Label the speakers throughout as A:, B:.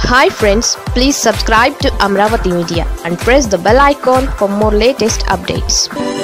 A: Hi friends, please subscribe to Amravati Media and press the bell icon for more latest updates.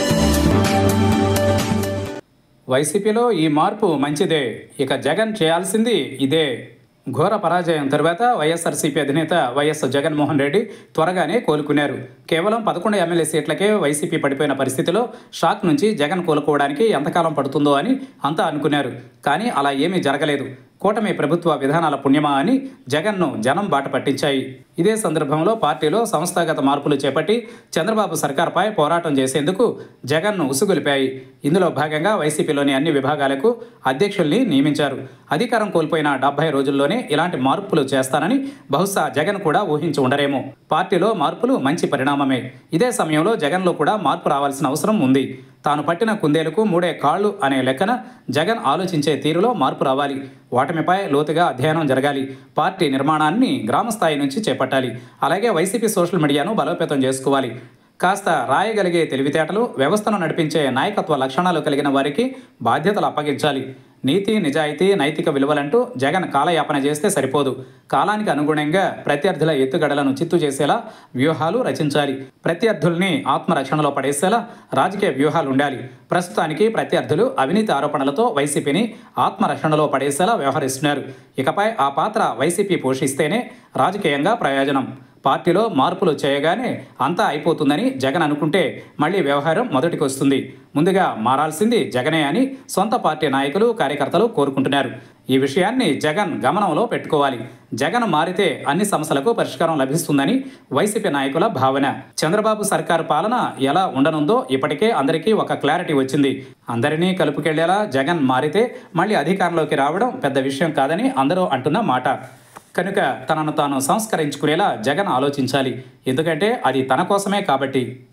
B: వైసీపీలో ఈ మార్పు మంచిదే, ఇక జగన్ చేయాల్సింది ఇదే. ఘోర పరాజయం తర్వాత వైఎస్ఆర్సీపీ అధినేత వైఎస్ జగన్మోహన్ రెడ్డి త్వరగానే కోలుకున్నారు. కేవలం 11 ఎమ్మెల్యే సీట్లకే వైసీపీ పడిపోయిన పరిస్థితిలో షాక్ నుంచి జగన్ కోలుకోవడానికి ఎంతకాలం పడుతుందో అని అంతా అనుకున్నారు. కానీ అలా ఏమీ జరగలేదు. కూటమి ప్రభుత్వ విధానాల పుణ్యమా అని జగన్ను జనం బాట పట్టించాయి. ఇదే సందర్భంలో పార్టీలో సంస్థాగత మార్పులు చేపట్టి చంద్రబాబు సర్కార్పై పోరాటం చేసేందుకు జగన్ను ఉసుగొలిపాయి. ఇందులో భాగంగా వైసీపీలోని అన్ని విభాగాలకు అధ్యక్షుల్ని నియమించారు. అధికారం కోల్పోయిన 70 రోజుల్లోనే ఇలాంటి మార్పులు చేస్తానని బహుశా జగన్ కూడా ఊహించి ఉండరేమో. పార్టీలో మార్పులు మంచి పరిణామమే. ఇదే సమయంలో జగన్లో కూడా మార్పు రావాల్సిన అవసరం ఉంది. తాను పట్టిన కుందేలకు 3 కాళ్ళు అనే లెక్కన జగన్ ఆలోచించే తీరులో మార్పు రావాలి. ఓటమిపై లోతుగా అధ్యయనం జరగాలి. పార్టీ నిర్మాణాన్ని గ్రామస్థాయి నుంచి చేపట్టాలి. అలాగే వైసీపీ సోషల్ మీడియాను బలోపేతం చేసుకోవాలి. కాస్త రాయగలిగే తెలివితేటలు, వ్యవస్థను నడిపించే నాయకత్వ లక్షణాలు కలిగిన వారికి బాధ్యతలు అప్పగించాలి. నీతి, నిజాయితీ, నైతిక విలువలంటూ జగన్ కాలయాపన చేస్తే సరిపోదు. కాలానికి అనుగుణంగా ప్రత్యర్థుల ఎత్తుగడలను చిత్తు చేసేలా వ్యూహాలు రచించాలి. ప్రత్యర్థుల్ని ఆత్మరక్షణలో పడేసేలా రాజకీయ వ్యూహాలు ఉండాలి. ప్రస్తుతానికి ప్రత్యర్థులు అవినీతి ఆరోపణలతో వైసీపీని ఆత్మరక్షణలో పడేసేలా వ్యవహరిస్తున్నారు. ఇకపై ఆ పాత్ర వైసీపీ పోషిస్తేనే రాజకీయంగా ప్రయోజనం. పార్టీలో మార్పులు చేయగానే అంతా అయిపోతుందని జగన్ అనుకుంటే మళ్ళీ వ్యవహారం మొదటికి వస్తుంది. ముందుగా మారాల్సింది జగనే అని సొంత పార్టీ నాయకులు, కార్యకర్తలు కోరుకుంటున్నారు. ఈ విషయాన్ని జగన్ గమనంలో పెట్టుకోవాలి. జగన్ మారితే అన్ని సమస్యలకు పరిష్కారం లభిస్తుందని వైసీపీ నాయకుల భావన. చంద్రబాబు సర్కారు పాలన ఎలా ఉండనుందో ఇప్పటికే అందరికీ ఒక క్లారిటీ వచ్చింది. అందరినీ కలుపుకెళ్లేలా జగన్ మారితే మళ్ళీ అధికారంలోకి రావడం పెద్ద విషయం కాదని అందరూ అంటున్న మాట. కనుక తనను తాను సంస్కరించుకునేలా జగన్ ఆలోచించాలి. ఎందుకంటే అది తన కోసమే కాబట్టి.